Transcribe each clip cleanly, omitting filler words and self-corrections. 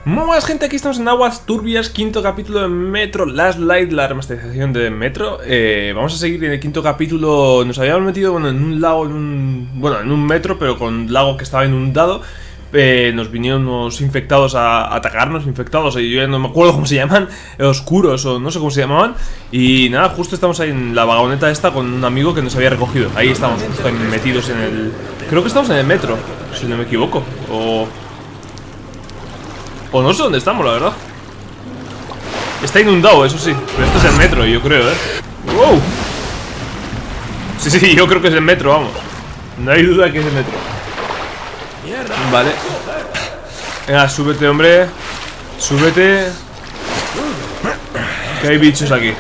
Muy buenas gente, aquí estamos en Aguas Turbias, quinto capítulo de Metro Last Light, la remasterización de Metro. Vamos a seguir en el quinto capítulo. Nos habíamos metido en un lago, en un metro, pero con lago que estaba inundado. Nos vinieron unos infectados a atacarnos, infectados, y yo ya no me acuerdo cómo se llaman, oscuros o no sé cómo se llamaban. Y nada, justo estamos ahí en la vagoneta esta con un amigo que nos había recogido. Ahí estamos, justo ahí metidos en el... Creo que estamos en el metro, si no me equivoco. O no sé dónde estamos, la verdad. Está inundado, eso sí. Pero esto es el metro, yo creo, ¡Wow! Sí, yo creo que es el metro, vamos. No hay duda que es el metro. Vale. Venga, súbete, hombre. Súbete. Que hay bichos aquí.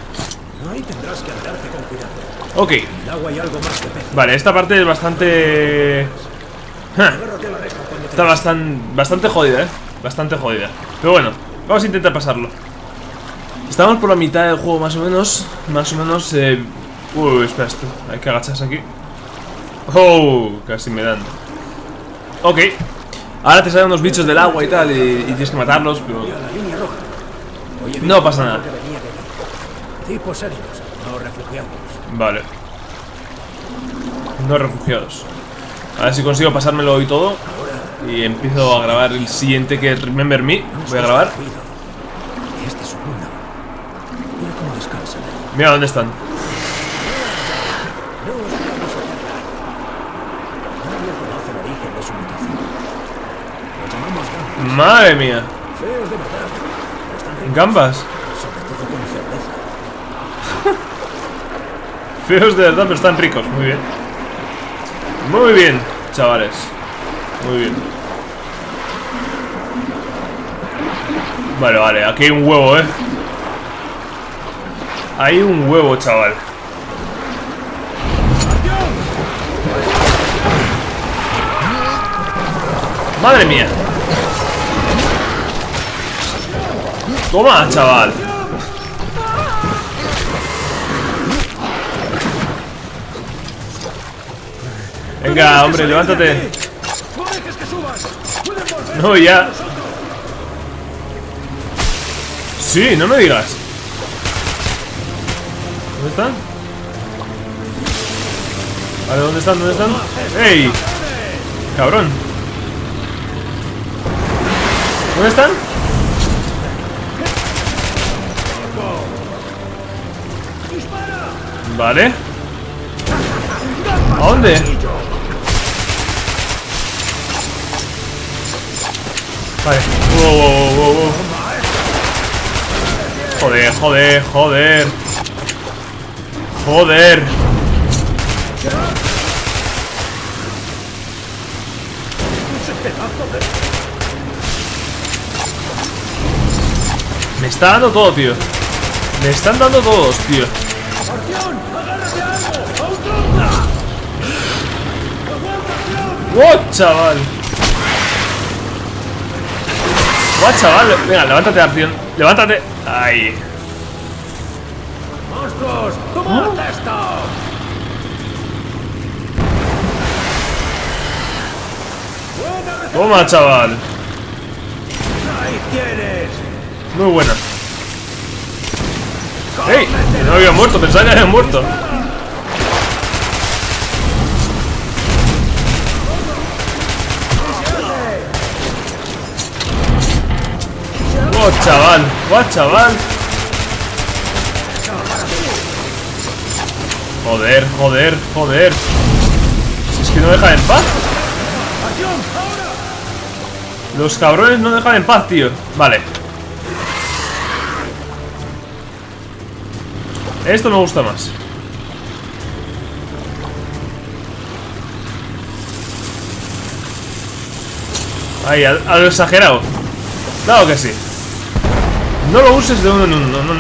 Ok. Vale, esta parte es bastante... Está bastante jodida, Bastante jodida. Pero bueno, vamos a intentar pasarlo. Estamos por la mitad del juego más o menos. Uy, espera esto. Hay que agacharse aquí. Oh, casi me dan. Ok. Ahora te salen unos bichos del agua y tal, y tienes que matarlos, pero... No pasa nada. Tipos serios, no refugiados. Vale. No refugiados. A ver si consigo pasármelo y todo. Y empiezo a grabar el siguiente, que es Remember Me. Voy a grabar. Este es su mundo. Mira cómo descansan. Mira dónde están. Nadie conoce el origen de su mutación. Los llamamos gambas. Madre mía. Feos de verdad. Están ricos, Gambas. sobre todo con cerveza. Feos de verdad, pero están ricos. Muy bien. Muy bien, chavales. Muy bien. Vale, aquí hay un huevo, Hay un huevo, chaval. Madre mía. Toma, chaval. Venga, hombre, levántate. No, ya. Sí, no me digas. ¿Dónde están? Vale, ¿dónde están? ¡Ey! Cabrón. ¿Dónde están? Vale. ¿A dónde? Vale. Wow. Joder. Me está dando todo, tío. Me están dando todos, tío. ¡Wow, chaval! ¡Wow, chaval! Venga, levántate, acción. ¡Levántate! ¡Ahí! ¡Monstruos! ¡Tomad esto! Toma, chaval. ¡Ahí tienes! Muy buena. ¡Ey! No había muerto, pensaba que había muerto. ¡Oh, chaval! ¡Oh, chaval! Joder. Si es que no dejan en paz. Los cabrones no dejan en paz, tío. Vale. Esto me gusta más. Ahí, a lo exagerado. Claro que sí. No lo uses de uno en uno, no.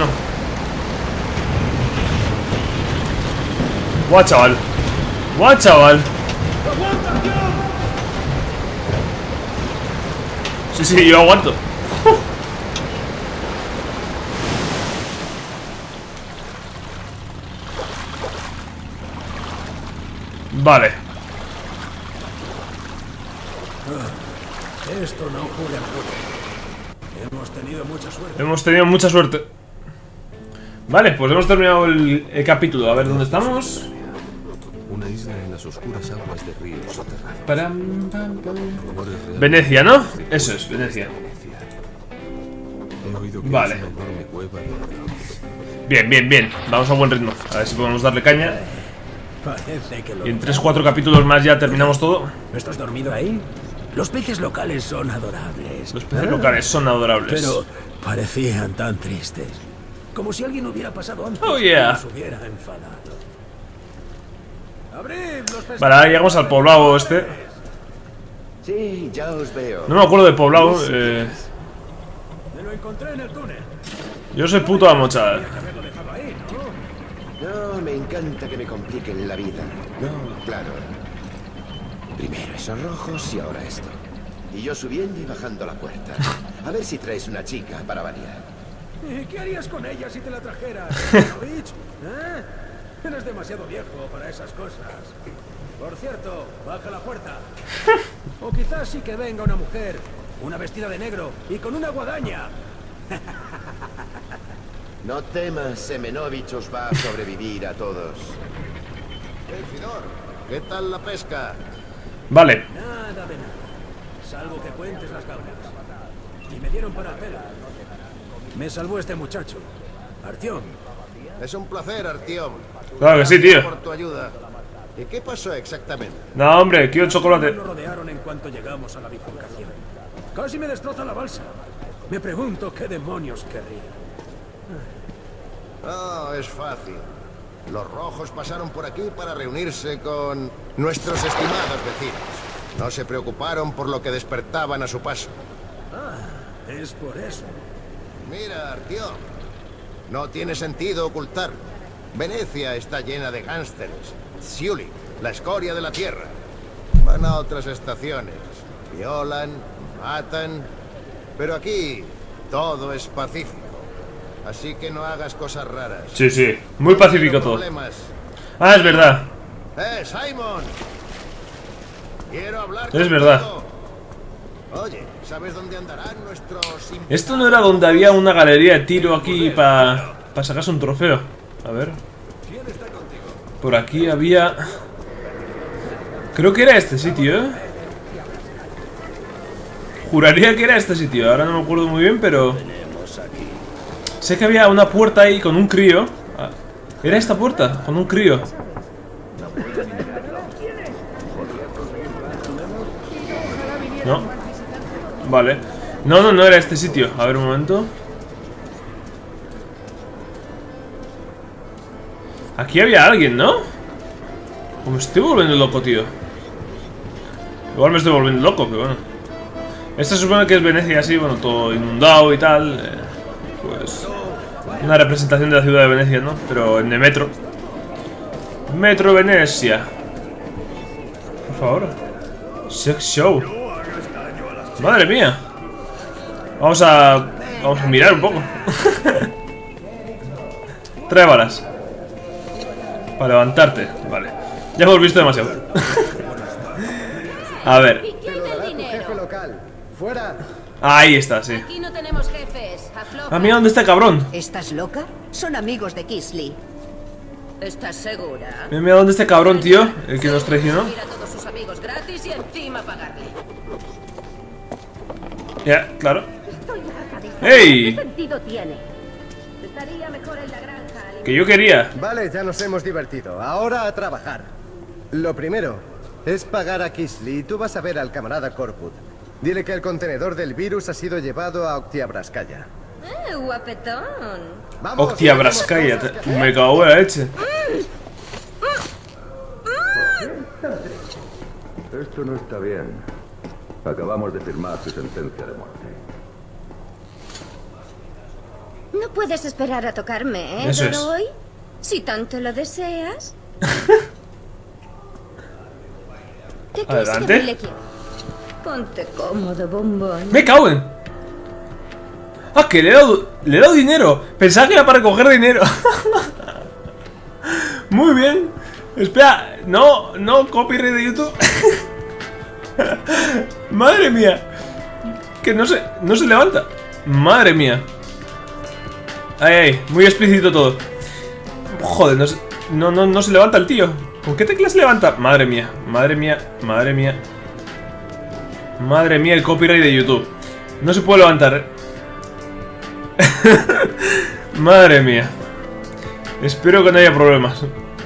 Guau, chaval. Sí, yo aguanto. Vale. Esto no ocurre a menudo. Hemos tenido mucha suerte. Hemos tenido mucha suerte. Vale, pues hemos terminado el capítulo. A ver, ¿dónde estamos? Una isla en las oscuras aguas de ríos soterrados. Param, pam, pam. Rumores reales Venecia, ¿no? Eso es, Venecia. He oído que Vale. es una enorme cueva de dragones. Bien, bien, bien. Vamos a buen ritmo. A ver si podemos darle caña. Parece que lo... Y en 3-4 capítulos más ya terminamos todo. ¿No estás dormido ahí? Los peces locales son adorables. Los peces locales son adorables. Pero parecían tan tristes. Como si alguien hubiera pasado antes Oh, yeah. y nos hubiera enfadado. ¡Abrid los peces! Vale, ahora llegamos al poblado este. Sí, ya os veo. No me acuerdo del poblado. Me lo encontré en el túnel. Yo soy puto amo, chaval. Tenía que haberlo dejado ahí, ¿no? No, me encanta que me compliquen la vida. No, claro. Primero esos rojos y ahora esto. Y yo subiendo y bajando la puerta. A ver si traes una chica para variar. ¿Y qué harías con ella si te la trajeras? ¿Novich? ¿Eh? Eres demasiado viejo para esas cosas. Por cierto, baja la puerta. O quizás sí que venga una mujer, una vestida de negro y con una guadaña. No temas, Semenovich os va a sobrevivir a todos. Fidor, ¿qué tal la pesca? Vale. Nada de nada. Salvo que cuentes las gaunas. Y me dieron para el pelo. Me salvó este muchacho, Artyom. Es un placer, Artyom. Claro que sí, tío. Por tu ayuda. ¿Y qué pasó exactamente? No, hombre, quiero chocolate. Nos rodearon en cuanto llegamos a la bifurcación. Casi me destroza la balsa. Me pregunto qué demonios querría. Oh, es fácil. Los rojos pasaron por aquí para reunirse con nuestros estimados vecinos. No se preocuparon por lo que despertaban a su paso. Ah, es por eso. Mira, Artyom, no tiene sentido ocultarlo. Venecia está llena de gánsteres. Ciulik, la escoria de la tierra. Van a otras estaciones. Violan, matan. Pero aquí todo es pacífico. Así que no hagas cosas raras. Sí, sí. Muy pacífico todo. Problemas. Ah, es verdad. Simon. Quiero hablar Es verdad. contigo. Oye, ¿sabes dónde andarán nuestros... Esto no era donde había una galería de tiro aquí para sacarse un trofeo. A ver. Por aquí había... Creo que era este sitio, ¿eh? Juraría que era este sitio. Ahora no me acuerdo muy bien, pero... Sé que había una puerta ahí con un crío. Ah, ¿era esta puerta? Con un crío. No. Vale. No, no era este sitio. A ver, un momento. Aquí había alguien, ¿no? O me estoy volviendo loco, tío. Igual me estoy volviendo loco, pero bueno. Esto se supone que es Venecia así, bueno, todo inundado y tal. Pues... una representación de la ciudad de Venecia, ¿no? Pero en el metro. Metro Venecia. Por favor. Sex show. Madre mía. Vamos a mirar un poco. Trae balas. Para levantarte. Vale. Ya hemos visto demasiado. A ver. ¿Y quién del dinero? local. ¡Fuera! Ahí está, sí. Aquí no tenemos jefes. Afloja. Ah, mira dónde está el cabrón. ¿Estás loca? Son amigos de Kisley. ¿Estás segura? Mira dónde está el cabrón, tío. El que nos traicionó. Ir a todos sus amigos gratis y encima pagarle. Ya, claro. Estoy harta de esto. ¡Ey! ¿Qué sentido tiene? Estaría mejor en la granja. Que yo quería. Vale, ya nos hemos divertido. Ahora a trabajar. Lo primero es pagar a Kisley y tú vas a ver al camarada Corput. Dile que el contenedor del virus ha sido llevado a Oktiabraskaya. Guapetón. ¡Vamos! Oktiabraskaya. Me cago en la leche. Esto no está bien. Acabamos de firmar su sentencia de muerte. No puedes esperar a tocarme, ¿eh, Eso es. Doroy? Si tanto lo deseas. ¿Qué clase Adelante. de baile quieres? Ponte cómodo, bombón. Me cago en... Ah, que le he dado dinero. Pensaba que era para recoger dinero. Muy bien. Espera, no, copyright de YouTube. Madre mía. Que no se levanta. Madre mía. Ay, ay, muy explícito todo. Joder, no se levanta el tío. ¿Con qué tecla se levanta? Madre mía, madre mía, madre mía. Madre mía, el copyright de YouTube. No se puede levantar, Madre mía. Espero que no haya problemas.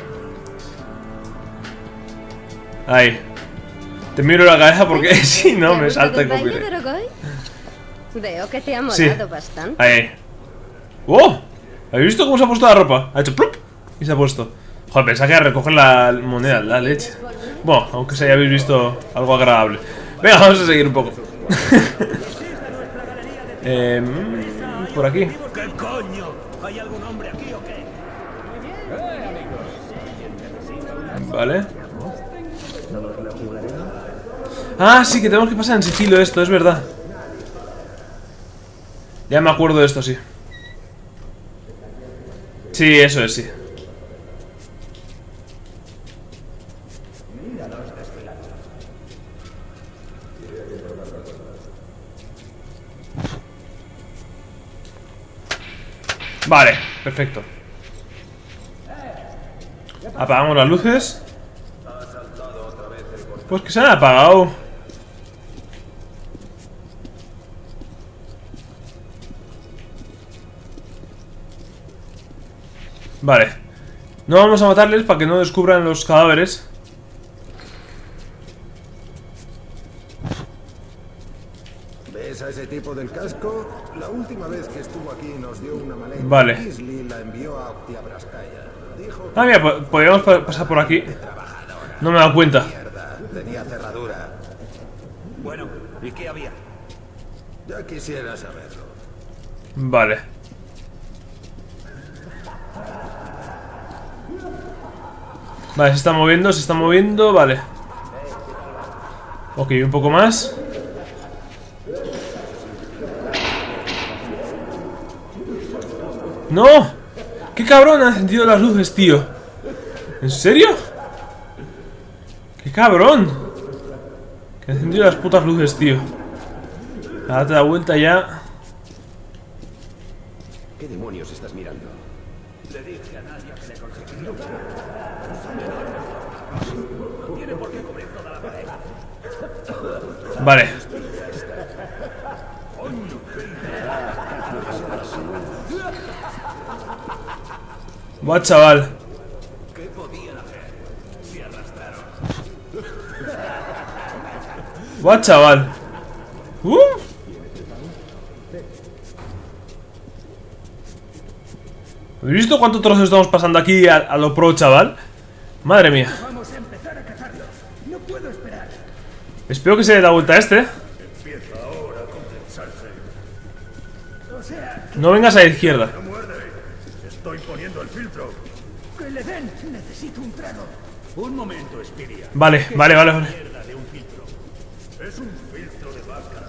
Ahí. Te miro la cabeza porque si no me salta el copyright. Veo que te ha molado bastante. Ahí. ¡Oh! ¿Habéis visto cómo se ha puesto la ropa? Ha hecho plup y se ha puesto. Joder, pensaba que era recoger la moneda, la leche. Bueno, aunque se hayáis visto algo agradable. Venga, vamos a seguir un poco. Por aquí. ¿Qué coño? ¿Hay algún hombre aquí o qué? Vale. Ah, sí, que tenemos que pasar en sigilo esto, es verdad. Ya me acuerdo de esto, sí. Sí, eso es, sí. Vale, perfecto. Apagamos las luces. Pues que se han apagado. Vale. No vamos a matarles para que no descubran los cadáveres. ¿Ves a ese tipo del casco? La última vez que estuvo aquí nos dio una maleta. Vale. Kisley la envió a Octiabraskaya. Dijo Ah, mira, podríamos pasar por aquí. No me he dado cuenta. mierda, tenía cerradura. Bueno, ¿y qué había? Ya quisiera saberlo. Vale. Vale, se está moviendo, vale. Ok, un poco más. ¡No! ¡Qué cabrón ha encendido las luces, tío! ¿En serio? ¡Qué cabrón! Que ha encendido las putas luces, tío. Date la vuelta ya. ¿Qué demonios estás mirando? Le dije a Nadia que le conseguí lo que no tiene por qué cubrir toda la pared. Vale. Buah, chaval. ¿Qué podían hacer? Se arrastraron. Buah, chaval. ¿Habéis visto cuántos trozos estamos pasando aquí a lo pro, chaval? Madre mía. Vamos a empezar a cazarlos. No puedo esperar. Espero que se dé la vuelta a este. Empieza ahora a condensarse. O sea, No vengas a la izquierda. no muerde. Estoy poniendo el filtro. Que le den. Necesito un trago. Un momento, Espiria. Vale, vale, vale, vale. Mierda de un filtro. Es un filtro de vaca.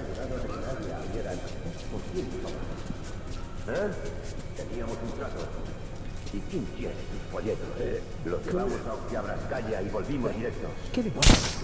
Teníamos un trato. ¿Y quién quiere tus folletos? Los llevamos a Octiabraskaya y volvimos directos. ¿Qué demonios?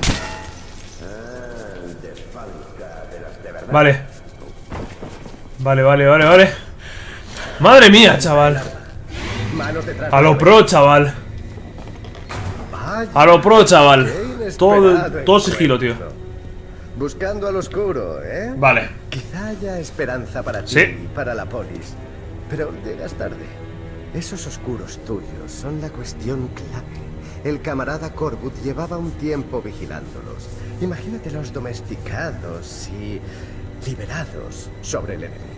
De fábrica de las de verdad. Vale. Vale, vale, vale, vale. Madre mía, chaval. Manos detrás. A lo pro, chaval. Vaya, A lo pro, chaval. qué inesperado Todo sigilo, tío. encuentro. Buscando al oscuro, ¿eh? Vale. Quizá haya esperanza para ti Sí. y para la polis. Pero llegas tarde. Esos oscuros tuyos son la cuestión clave. El camarada Corwood llevaba un tiempo vigilándolos. Imagínatelos domesticados y liberados sobre el enemigo.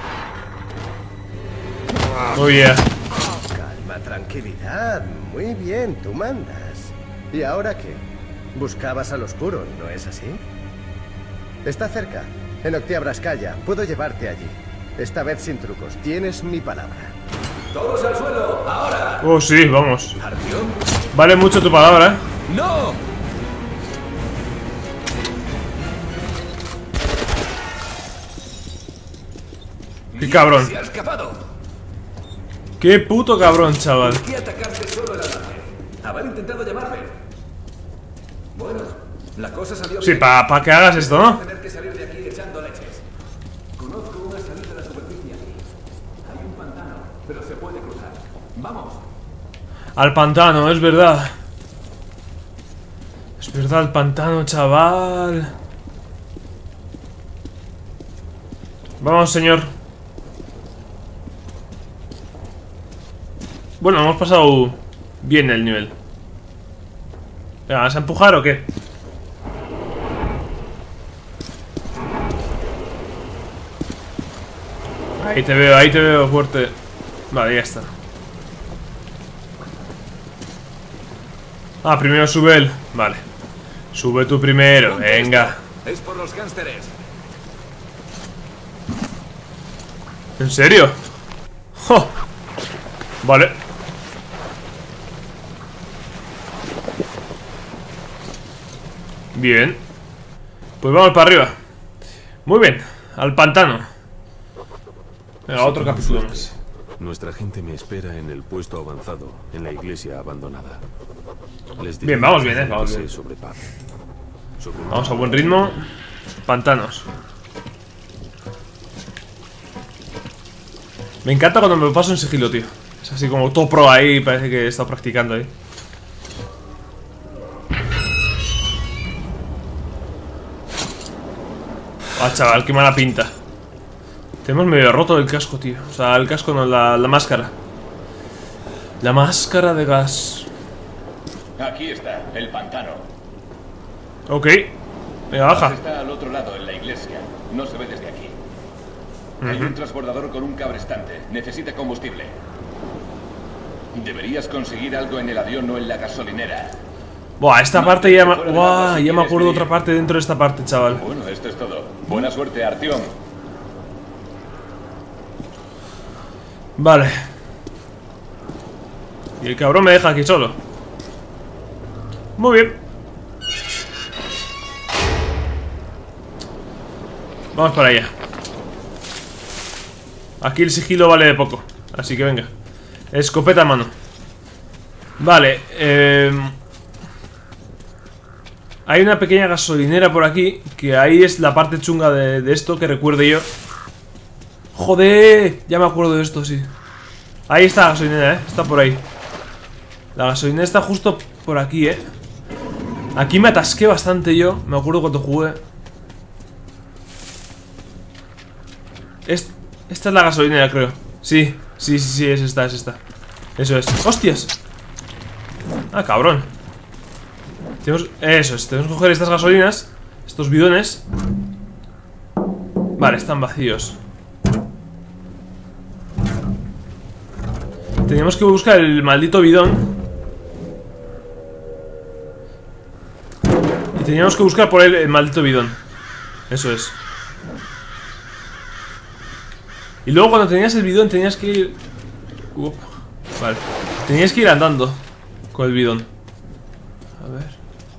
Oh, yeah. Calma, tranquilidad. Muy bien, tú mandas. ¿Y ahora qué? Buscabas al oscuro, ¿no es así? Está cerca, en Octiabraskaya. Puedo llevarte allí. Esta vez sin trucos. Tienes mi palabra. ¡Todos al suelo! ¡Ahora! Oh, sí, vamos. ¿Artyom? Vale mucho tu palabra, ¿eh? ¡No! Qué cabrón. ¡Se ha escapado! Qué puto cabrón, chaval. ¿Por qué atacarte solo el alarme? Haber intentado llamarme. Bueno, la cosa salió Sí, bien. para que hagas esto, ¿no? Tener que salir de aquí echando leches. Conozco una salida a la superficie aquí. Hay un pantano, pero se puede cruzar. ¡Vamos! Al pantano, es verdad. Es verdad, el pantano, chaval. Vamos, señor. Bueno, hemos pasado bien el nivel. Venga, ¿vas a empujar o qué? Ahí te veo fuerte. Vale, ya está. Ah, primero sube él. Vale. Sube tú primero, venga. Es por los gánsteres. ¿En serio? ¡Jo! Vale. Bien. Pues vamos para arriba. Muy bien, al pantano. Venga, otro capítulo más. Nuestra gente me espera en el puesto avanzado, en la iglesia abandonada. Les diré Bien, vamos bien, vamos que bien. sé sobre paz. Sobre un Vamos a buen ritmo. Pantanos. Me encanta cuando me lo paso en sigilo, tío. Es así como todo pro ahí, parece que he estado practicando ahí. Ah, chaval, qué mala pinta. Tenemos medio roto el casco, tío. O sea, el casco no, la máscara. La máscara de gas. Aquí está, el pantano. Ok. Venga, baja. Está al otro lado, en la iglesia. No se ve desde aquí. Hay un transbordador con un cabrestante. Necesita combustible. Deberías conseguir algo en el avión o en la gasolinera. Buah, esta parte ya me... Buah, ya me acuerdo de otra parte dentro de esta parte, chaval. Bueno, esto es todo. Buena suerte, Artyom. Vale. Y el cabrón me deja aquí solo. Muy bien. Vamos para allá. Aquí el sigilo vale de poco. Así que venga. Escopeta en mano. Vale. Hay una pequeña gasolinera por aquí. Que ahí es la parte chunga de esto que recuerde yo. ¡Joder! Ya me acuerdo de esto, sí. Ahí está la gasolinera, está por ahí. La gasolinera está justo por aquí, Aquí me atasqué bastante yo. Me acuerdo cuando jugué. Esta es la gasolinera, creo. Sí, es esta, Eso es. ¡Hostias! Ah, cabrón. Tenemos que coger estas gasolinas. Estos bidones. Vale, están vacíos. Teníamos que buscar el maldito bidón. Y teníamos que buscar por él el maldito bidón. Eso es. Y luego cuando tenías el bidón tenías que ir... Vale. Tenías que ir andando con el bidón. A ver.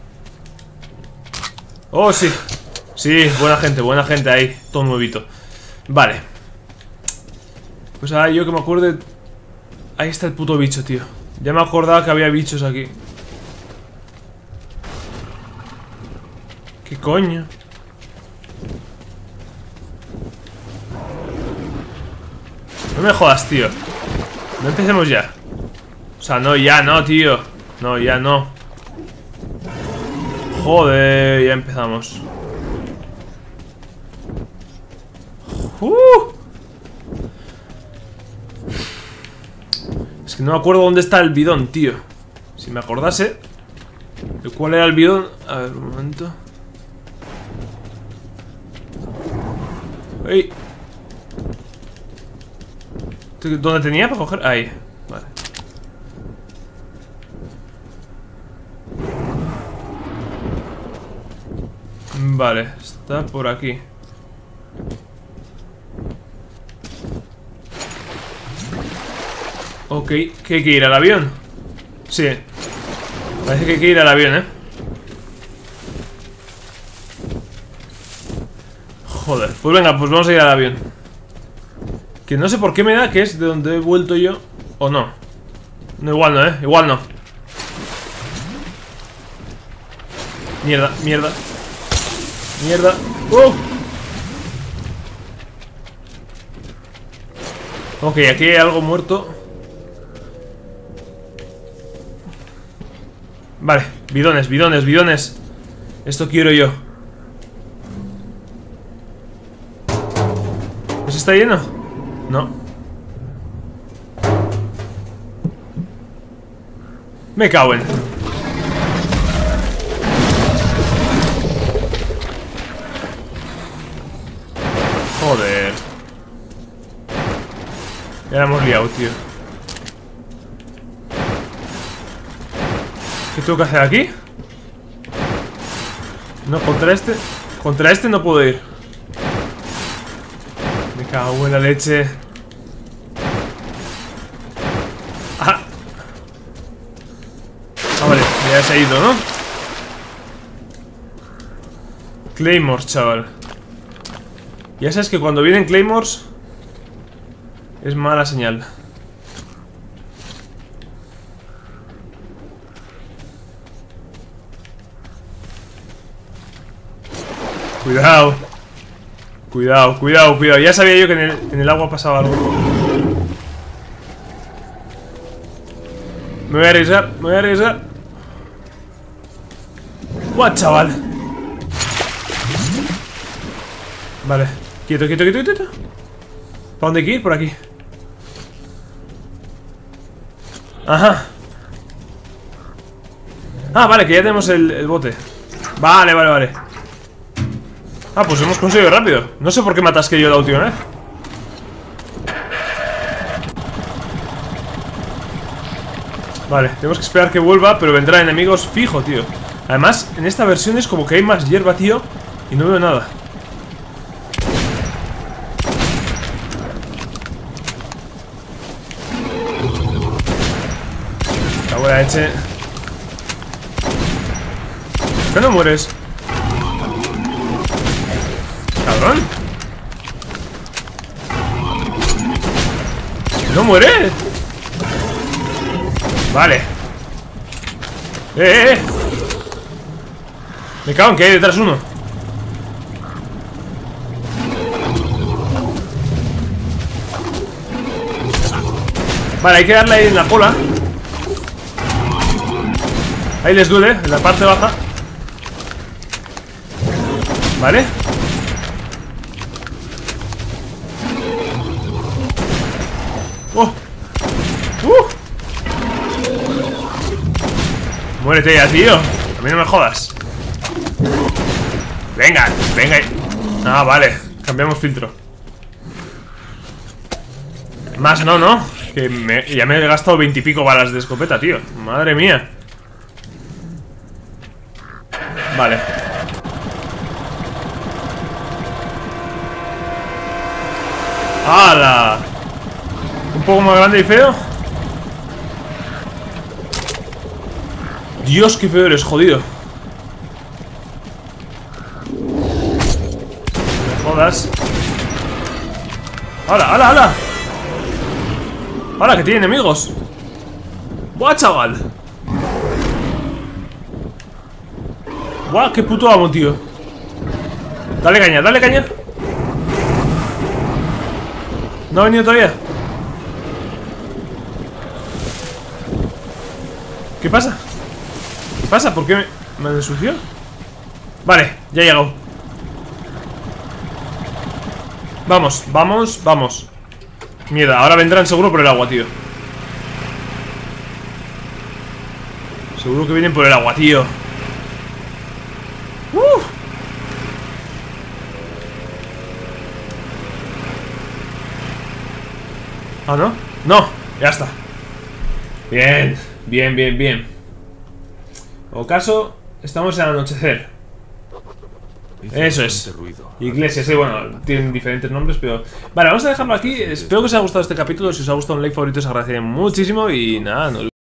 Oh, sí. Sí, buena gente ahí. Todo nuevito. Vale. Pues ahora yo que me acuerde... Ahí está el puto bicho, tío. Ya me acordaba que había bichos aquí. ¿Qué coño? No me jodas, tío. No empecemos ya. O sea, no, ya no, tío. No, ya no. Joder, ya empezamos. Es que no me acuerdo dónde está el bidón, tío. Si me acordase de cuál era el bidón. A ver, un momento. ¡Ey! ¿Dónde tenía para coger? Ahí, vale. Vale, está por aquí. Ok, ¿que hay que ir al avión? Sí. Parece que hay que ir al avión, Joder, pues venga, pues vamos a ir al avión. Que no sé por qué me da que es de donde he vuelto yo. ¿O no? No, igual no, igual no. Mierda, mierda. Mierda. Ok, aquí hay algo muerto. Vale, bidones, bidones, bidones. Esto quiero yo. ¿Ese está lleno? No. Me cago en... Joder. Ya la hemos liado, tío. ¿Qué tengo que hacer aquí? No, contra este. Contra este no puedo ir. Me cago en la leche. Ah, vale, ya se ha ido, ¿no? Claymores, chaval. Ya sabes que cuando vienen Claymores es mala señal. Cuidado. Cuidado, cuidado, cuidado. Ya sabía yo que en el agua pasaba algo. Me voy a arriesgar, me voy a arriesgar. ¡Guau, chaval! Vale, quieto, quieto, quieto, quieto. ¿Para dónde hay que ir? Por aquí. Ajá. Ah, vale, que ya tenemos el bote. Vale, vale, vale. Ah, pues hemos conseguido rápido. No sé por qué me atasqué yo la última vez. Vale, tenemos que esperar que vuelva, pero vendrán enemigos fijo, tío. Además, en esta versión es como que hay más hierba, tío, y no veo nada. La buena leche. ¿Por qué no mueres? ¡Cabrón! ¡No muere! Vale. ¡Eh! Me cago en que hay detrás uno. Vale, hay que darle ahí en la cola. Ahí les duele, en la parte baja. Vale. ¡Oh! Muérete ya, tío. A mí no me jodas. Venga, venga. Ah, vale. Cambiamos filtro. Más no, ¿no? Que ya me he gastado 20 y pico balas de escopeta, tío. Madre mía. Vale. ¡Hala! Un poco más grande y feo. Dios, qué feo eres, jodido. Me jodas. ¡Hala, hala, hala! ¡Hala, que tiene enemigos! ¡Buah, chaval! ¡Buah, qué puto amo, tío! Dale caña, dale caña. ¿No ha venido todavía? ¿Qué pasa? ¿Qué pasa? ¿Por qué me ensució? Vale, ya he llegado. Vamos, vamos, vamos. Mierda, ahora vendrán seguro por el agua, tío. Seguro que vienen por el agua, tío. Ah, ¿no? No, ya está. Bien, bien, bien, bien. O caso, estamos en el anochecer. Eso es. Iglesia, sí, bueno, tienen diferentes nombres, pero... Vale, vamos a dejarlo aquí. Espero que os haya gustado este capítulo. Si os ha gustado un like, favorito, os agradecería muchísimo. Y nada, no